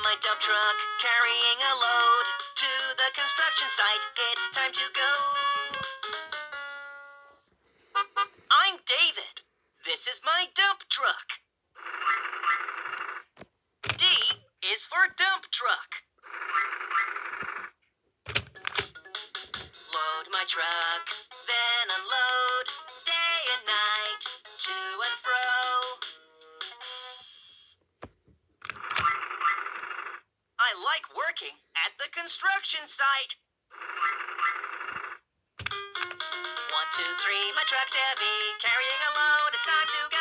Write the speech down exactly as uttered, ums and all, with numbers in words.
my dump truck, carrying a load to the construction site. It's time to go. I'm David. This is my dump truck. D is for dump truck. Load my truck, then unload, day and night, to and fro. I like working at the construction site. One, two, three, my truck's heavy, carrying a load, it's time to go.